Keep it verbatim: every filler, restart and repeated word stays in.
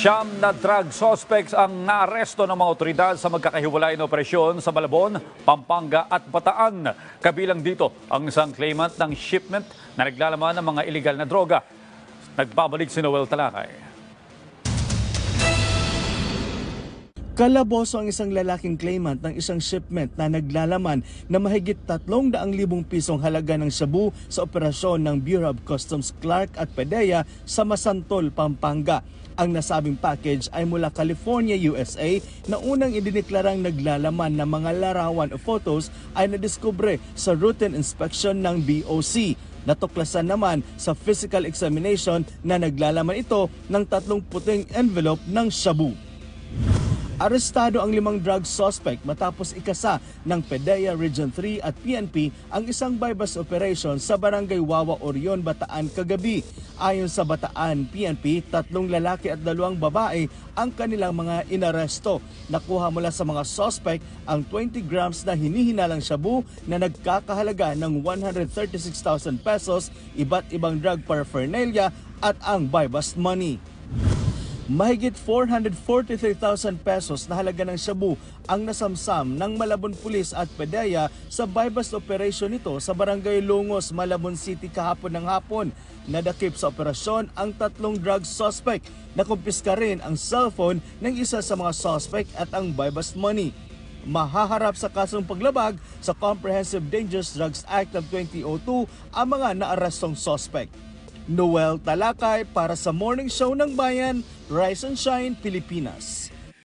Siyam na drug suspects ang naaresto ng mga otoridad sa magkakahiwalay na operasyon sa Malabon, Pampanga at Bataan. Kabilang dito ang isang claimant ng shipment na naglalaman ng mga iligal na droga. Nagbabalik si Noel Talakay. Kalaboso ang isang lalaking claimant ng isang shipment na naglalaman na mahigit tatlong daang libong pisong halaga ng shabu sa operasyon ng Bureau of Customs Clark at PDEA sa Masantol, Pampanga. Ang nasabing package ay mula California, U S A na unang idineklarang naglalaman ng mga larawan o photos ay nadiskubre sa routine inspection ng B O C. Natuklasan naman sa physical examination na naglalaman ito ng tatlong puting envelope ng shabu. Arestado ang limang drug suspect matapos ikasa ng PDEA Region three at P N P ang isang bypass operation sa Barangay Wawa, Orion, Bataan kagabi. Ayon sa Bataan P N P, tatlong lalaki at dalawang babae ang kanilang mga inaresto. Nakuha mula sa mga suspect ang twenty grams na hinihinalang shabu na nagkakahalaga ng one hundred thirty-six thousand pesos, iba't ibang drug paraphernalia at ang bypass money. Mahigit four hundred forty-three thousand pesos na halaga ng shabu ang nasamsam ng Malabon Police at PDEA sa bypass operation nito sa Barangay Lungos, Malabon City kahapon ng hapon. Nadakip sa operasyon ang tatlong drug suspect. Nakumpiska rin ang cellphone ng isa sa mga suspect at ang bypass money. Mahaharap sa kasong paglabag sa Comprehensive Dangerous Drugs Act of twenty oh two ang mga naarestong suspect. Noel Talakay para sa Morning Show ng Bayan, Rise and Shine, Pilipinas.